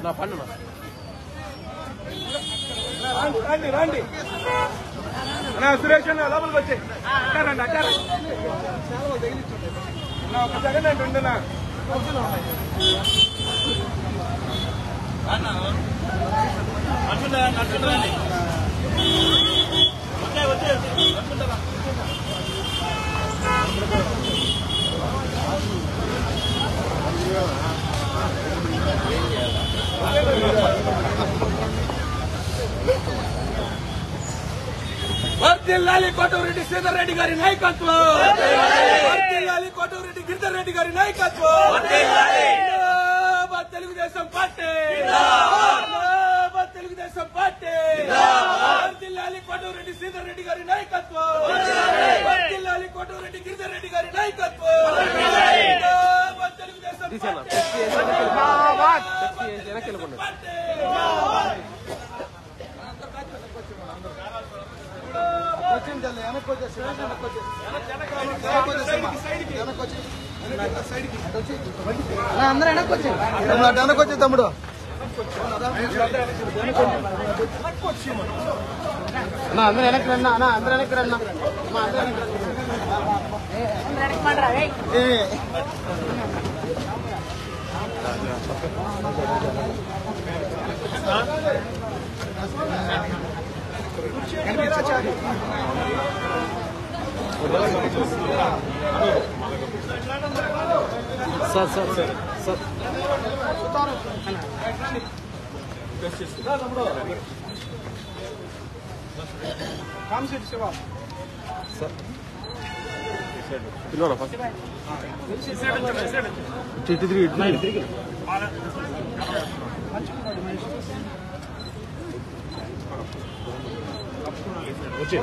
నా పండు రండి రండి సురేష్ అన్న లోపలికి వచ్చి రండి అట్టారండి ఒక సెకండ్ అండి ఉండనా వర్ధిల్లాలి కోటమిరెడ్డి శ్రీధర్ రెడ్డి గారి నాయకత్వం, వర్ధిల్లాలి కోటమిరెడ్డి గిరిధర్ రెడ్డి గారి నాయకత్వం, తెలుగుదేశం పార్టీ, తెలుగుదేశం పార్టీ, వర్ధిల్లాలి కోటమిరెడ్డి శ్రీధర్ రెడ్డి గారి నాయకత్వం, వర్ధిల్లాలి కోటమిరెడ్డి గిరిధర్ రెడ్డి గారి నాయకత్వం, తెలుగుదేశం అందరూ వెనక్కొచ్చి తమ్ముడు అందరూ వెనక్కి రన్నా అందరూ వెనక్కి రన్నా సార్ సార్ సార్ సార్ పిల్లరా ఫస్ట్ ఇటు తిరిగి వచ్చి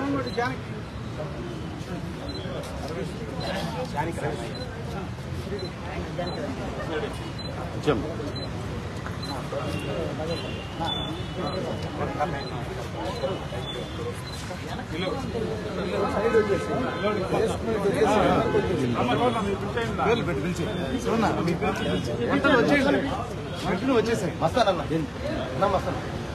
వచ్చేసాయి మస్తానన్నా మస్తాను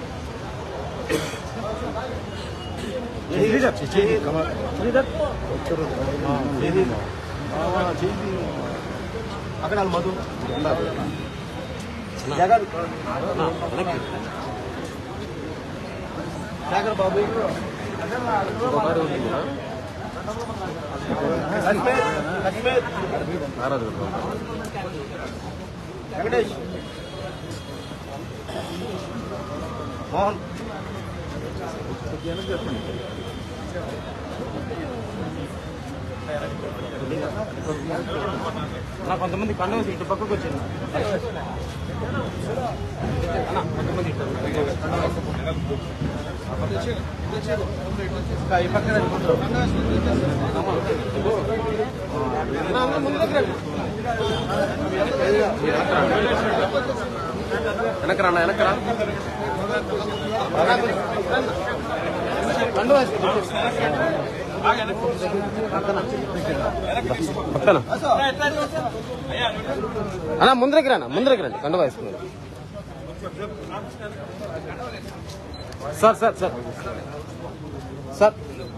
అక్కడ మధు జాగర్ బాబు వెంకటేష్ మోహన్ కొంతమంది పండుగ ఇటు పక్కకు వచ్చింది కొంతమంది వెనకరా వెనకరా పండుగ అన్నా ముందరికి రండి కండువా వేసుకున్నారు sir sir sir sir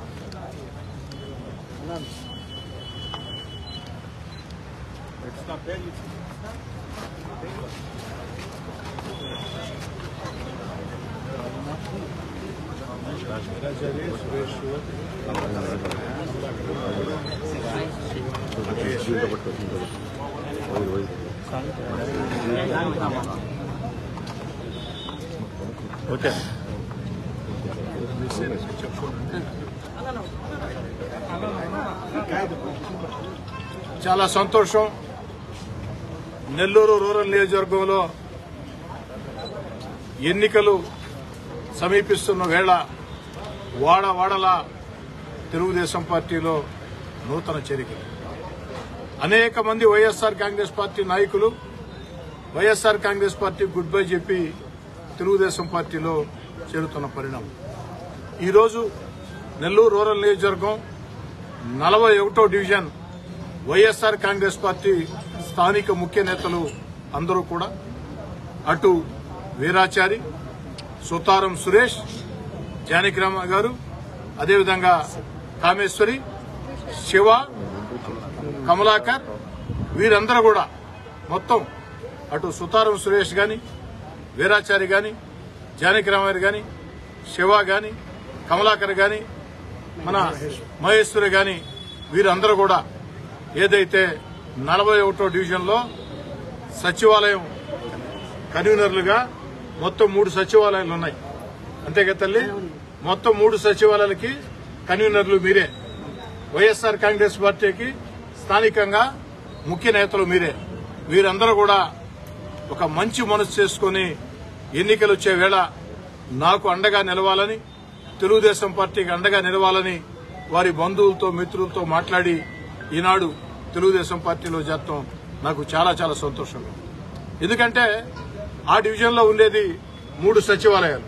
okay చాలా సంతోషం. నెల్లూరు రూరల్ నియోజకవర్గంలో ఎన్నికలు సమీపిస్తున్న వేళ వాడవాడల తెలుగుదేశం పార్టీలో నూతన చేరికలు. అనేక మంది వైఎస్ఆర్ కాంగ్రెస్ పార్టీ నాయకులు YSR Congress party good bye చెప్పి తెలుగుదేశం పార్టీలో చేరుతున్న పరిణామం. ఈరోజు నెల్లూరు రూరల్ నియోజకవర్గం 41వ డివిజన్ వైఎస్ఆర్ కాంగ్రెస్ పార్టీ స్థానిక ముఖ్య నేతలు అందరూ కూడా అటు వీరాచారి, సుతారం సురేష్, జానకిరామ గారు, అదేవిధంగా కామేశ్వరి, శివ, కమలాకర్, వీరందరూ కూడా మొత్తం అటు సుతారం సురేష్ గాని, వీరాచారి గాని, జానకిరామ గాని, శివ గాని, కమలాకర్ గాని, మన మహేశ్వరి గాని, వీరందరూ కూడా ఏదైతే 41వ డివిజన్లో సచివాలయం కన్వీనర్లుగా మొత్తం 3 సచివాలయాలు ఉన్నాయి. అంతేగా తల్లి? మొత్తం 3 సచివాలయాలకి కన్వీనర్లు మీరే. వైఎస్ఆర్ కాంగ్రెస్ పార్టీకి స్థానికంగా ముఖ్య నేతలు మీరే. వీరందరూ కూడా ఒక మంచి మనసు చేసుకుని ఎన్నికలు వచ్చే వేళ నాకు అండగా నిలవాలని, తెలుగుదేశం పార్టీకి అండగా నిలవాలని వారి బంధువులతో మిత్రులతో మాట్లాడి ఈనాడు తెలుగుదేశం పార్టీలో చేరటం నాకు చాలా చాలా సంతోషంగా. ఎందుకంటే ఆ డివిజన్లో ఉండేది 3 సచివాలయాలు.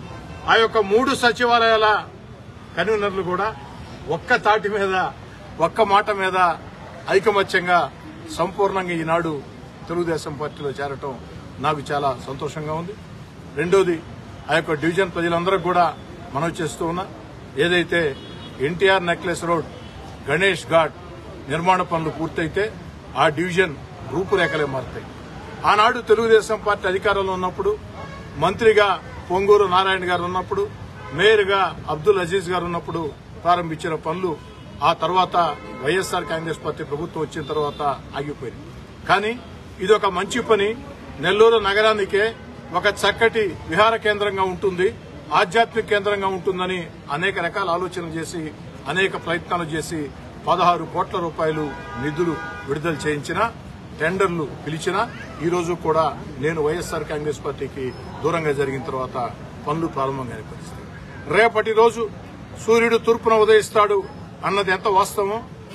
ఆ యొక్క 3 సచివాలయాల కన్వీనర్లు కూడా ఒక్క తాటి మీద, ఒక్క మాట మీద ఐకమత్యంగా సంపూర్ణంగా ఈనాడు తెలుగుదేశం పార్టీలో చేరటం నాకు చాలా సంతోషంగా ఉంది. రెండోది, ఆ యొక్క డివిజన్ ప్రజలందరూ కూడా మనవి చేస్తూ ఉన్నా, ఏదైతే ఎన్టీఆర్ నెక్లెస్ రోడ్ గణేష్ ఘాట్ నిర్మాణ పనులు పూర్తయితే ఆ డివిజన్ రూపురేఖలే మారుతాయి. ఆనాడు తెలుగుదేశం పార్టీ అధికారంలో ఉన్నప్పుడు మంత్రిగా పొంగూరు నారాయణ గారు ఉన్నప్పుడు, మేయర్గా అబ్దుల్ అజీజ్ గారు ఉన్నప్పుడు ప్రారంభించిన పనులు ఆ తర్వాత వైఎస్ఆర్ కాంగ్రెస్ పార్టీ ప్రభుత్వం వచ్చిన తర్వాత ఆగిపోయింది. కానీ ఇది ఒక మంచి పని. నెల్లూరు నగరానికే ఒక చక్కటి విహార కేంద్రంగా ఉంటుంది, ఆధ్యాత్మిక కేంద్రంగా ఉంటుందని అనేక రకాల ఆలోచనలు చేసి, అనేక ప్రయత్నాలు చేసి 16 కోట్ల రూపాయలు నిధులు విడుదల చేయించిన, టెండర్లు పిలిచిన, ఈ రోజు కూడా నేను వైఎస్ఆర్ కాంగ్రెస్ పార్టీకి దూరంగా జరిగిన తర్వాత పనులు ప్రారంభంగా పరిస్థితి. రేపటి రోజు సూర్యుడు తూర్పున ఉదయిస్తాడు అన్నది ఎంత వాస్తవమో,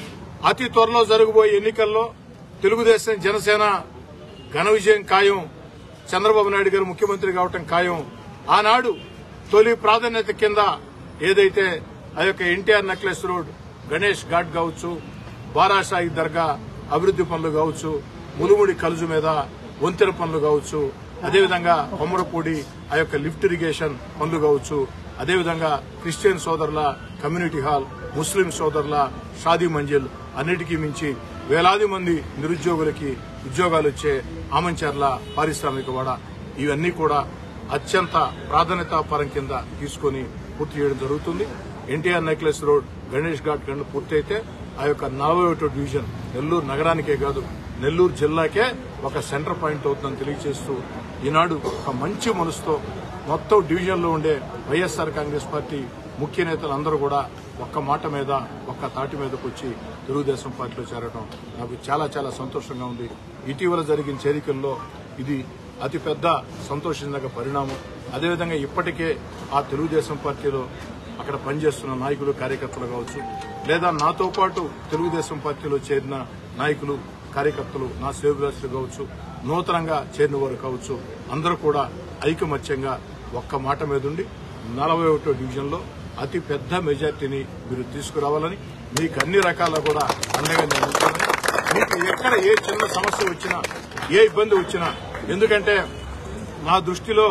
అతి త్వరలో జరగబోయే ఎన్నికల్లో తెలుగుదేశం జనసేన ఘన విజయం ఖాయం. చంద్రబాబు నాయుడు గారు ముఖ్యమంత్రి కావటం ఖాయం. ఆనాడు తొలి ప్రాధాన్యత కింద ఏదైతే ఆ యొక్క ఎన్టీఆర్ నెక్లెస్ రోడ్ గణేష్ ఘాట్ కావచ్చు, బారాషాయి దర్గా అభివృద్ది పనులు కావచ్చు, ములుముడి కలుజు మీద వంతెన పనులు కావచ్చు, అదేవిధంగా కొమ్మరపూడి ఆ యొక్క లిఫ్ట్ ఇరిగేషన్ పనులు కావచ్చు, అదేవిధంగా క్రిస్టియన్ సోదరుల కమ్యూనిటీ హాల్, ముస్లిం సోదరుల షాదీ మంజిల్, అన్నిటికీ మించి వేలాది మంది నిరుద్యోగులకి ఉద్యోగాలు వచ్చే ఆమంచర్ల పారిశ్రామికవాడ, ఇవన్నీ కూడా అత్యంత ప్రాధాన్యతాపరం కింద తీసుకుని పూర్తి చేయడం జరుగుతుంది. ఎన్టీఆర్ నెక్లెస్ రోడ్ గణేష్ ఘాట్ గంట పూర్తయితే ఆ యొక్క 41వ డివిజన్ నెల్లూరు నగరానికే కాదు, నెల్లూరు జిల్లాకే ఒక సెంటర్ పాయింట్ అవుతుందని తెలియజేస్తూ ఈనాడు ఒక మంచి మనసుతో మొత్తం డివిజన్లో ఉండే వైఎస్ఆర్ కాంగ్రెస్ పార్టీ ముఖ్య నేతలందరూ కూడా ఒక్క మాట మీద, ఒక్క తాటి మీదకు వచ్చి తెలుగుదేశం పార్టీలో చేరడం నాకు చాలా చాలా సంతోషంగా ఉంది. ఇటీవల జరిగిన చేరికల్లో ఇది అతిపెద్ద సంతోషించదగ్గ పరిణామం. అదేవిధంగా ఇప్పటికే ఆ తెలుగుదేశం పార్టీలో అక్కడ పనిచేస్తున్న నాయకులు, కార్యకర్తలు కావచ్చు, లేదా నాతో పాటు తెలుగుదేశం పార్టీలో చేరిన నాయకులు, కార్యకర్తలు, నా శ్రేయోభిలాషులు కావచ్చు, నూతనంగా చేరిన వారు కావచ్చు, అందరూ కూడా ఐకమత్యంగా ఒక్క మాట మీద ఉండి 41వ డివిజన్లో అతి పెద్ద మెజార్టీని మీరు తీసుకురావాలని, మీకు అన్ని రకాల కూడా అండగా నేను ఉంటానని, మీకు ఎక్కడ ఏ చిన్న సమస్య వచ్చినా, ఏ ఇబ్బంది వచ్చినా, ఎందుకంటే నా దృష్టిలో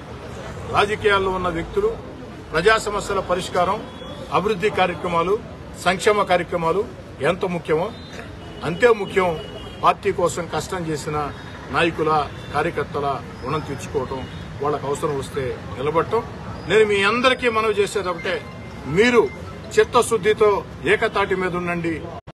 రాజకీయాల్లో ఉన్న వ్యక్తులు ప్రజా సమస్యల పరిష్కారం, అభివృద్ది కార్యక్రమాలు, సంక్షేమ కార్యక్రమాలు ఎంత ముఖ్యమో అంతే ముఖ్యం పార్టీ కోసం కష్టం చేసిన నాయకుల, కార్యకర్తల రుణం తీర్చుకోవటం, వాళ్ళకు అవసరం వస్తే నిలబడటం. నేను మీ అందరికీ మనవి చేసేది ఒకటే, మీరు చిత్తశుద్దితో ఏకతాటి మీద ఉండండి.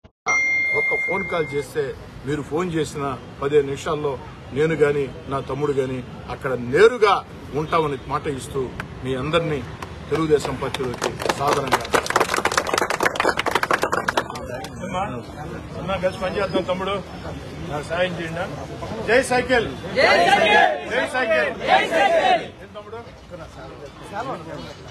ఒక్క ఫోన్ కాల్ చేస్తే, మీరు ఫోన్ చేసిన 15 నిమిషాల్లో నేను గాని, నా తమ్ముడు గాని అక్కడ నేరుగా ఉంటామని మాట ఇస్తూ మీ అందరినీ తెలుగుదేశం పార్టీలోకి సాధారణంగా కలిసి పనిచేద్దాం. తమ్ముడు నాకు సాయం చేయండి. జై సైకిల్, జై సైకిల్, జై సైకిల్. తమ్ముడు